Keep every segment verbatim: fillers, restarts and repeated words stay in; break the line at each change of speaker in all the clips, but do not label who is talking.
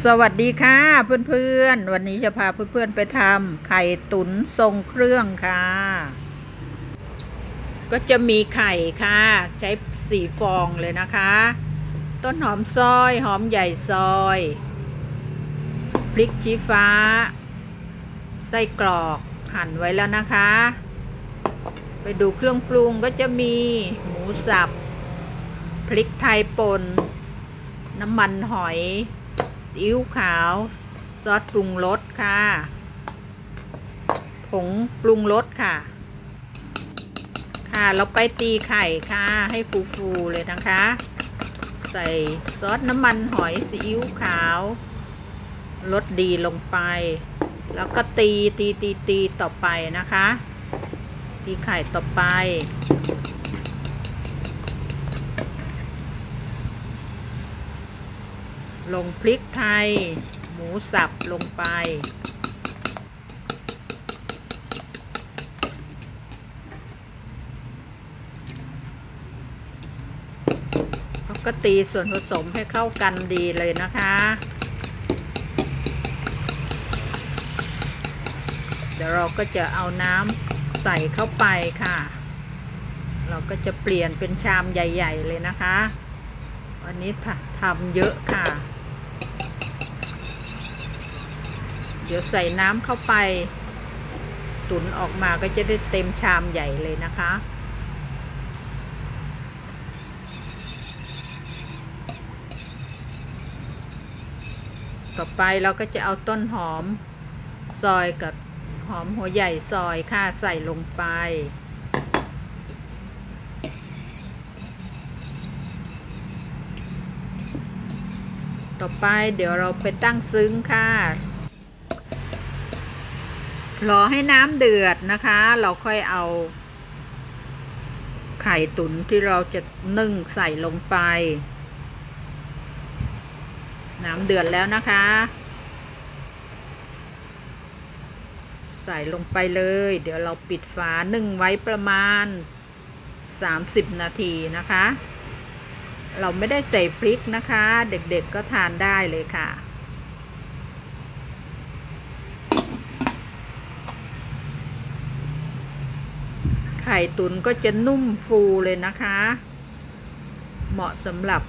สวัสดีค่ะเพื่อนๆวันนี้จะพาเพื่อนๆไปทำไข่ตุ๋นทรงเครื่องค่ะก็จะมีไข่ค่ะใช้สี่ฟองเลยนะคะต้นหอมซอยหอมใหญ่ซอยพริกชี้ฟ้าไส้กรอกหั่นไว้แล้วนะคะไปดูเครื่องปรุงก็จะมีหมูสับพริกไทยป่นน้ำมันหอยซีอิ๊วขาวซอสปรุงรสค่ะผงปรุงรสค่ะค่ะเราไปตีไข่ค่ะให้ฟูๆเลยนะคะใส่ซอสน้ำมันหอยซีอิ๊วขาวรสดีลงไปแล้วก็ตีตีตีตีต่อไปนะคะตีไข่ต่อไปลงพริกไทยหมูสับลงไปแล้วก็ตีส่วนผสมให้เข้ากันดีเลยนะคะเดี๋ยวเราก็จะเอาน้ำใส่เข้าไปค่ะเราก็จะเปลี่ยนเป็นชามใหญ่ๆเลยนะคะวันนี้ทำเยอะค่ะเดี๋ยวใส่น้ำเข้าไปตุ๋นออกมาก็จะได้เต็มชามใหญ่เลยนะคะต่อไปเราก็จะเอาต้นหอมซอยกับหอมหัวใหญ่ซอยค่ะใส่ลงไปต่อไปเดี๋ยวเราไปตั้งซึ้งค่ะรอให้น้ำเดือดนะคะเราค่อยเอาไข่ตุ๋นที่เราจะนึ่งใส่ลงไปน้ำเดือดแล้วนะคะใส่ลงไปเลยเดี๋ยวเราปิดฝานึ่งไว้ประมาณสามสิบนาทีนะคะเราไม่ได้ใส่พริกนะคะเด็กๆก็ทานได้เลยค่ะไข่ตุ๋นก็จะนุ่มฟูเลยนะคะเหมาะสำหรับ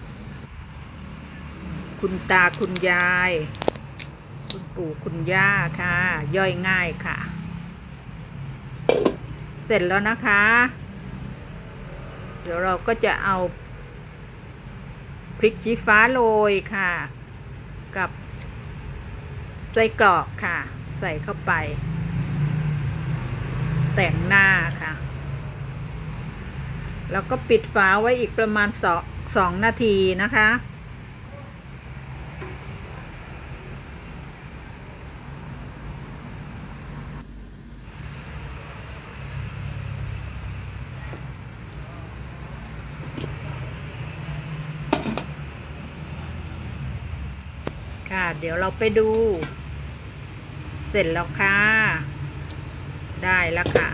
คุณตาคุณยายคุณปู่คุณย่าค่ะย่อยง่ายค่ะเสร็จแล้วนะคะเดี๋ยวเราก็จะเอาพริกชี้ฟ้าโรยค่ะกับไส้กรอกค่ะใส่เข้าไปแต่งหน้าค่ะแล้วก็ปิดฝาไว้อีกประมาณสองสองนาทีนะคะค่ะเดี๋ยวเราไปดูเสร็จแล้วค่ะได้แล้วค่ะ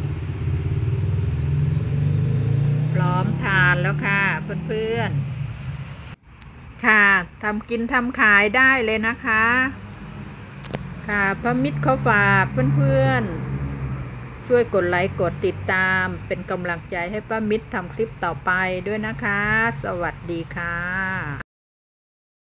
พร้อมทานแล้วค่ะเพื่อนๆค่ะทำกินทำขายได้เลยนะคะค่ะป้ามิตรเขาฝากเพื่อนๆช่วยกดไลค์กดติดตามเป็นกำลังใจให้ป้ามิตรทำคลิปต่อไปด้วยนะคะสวัสดีค่ะ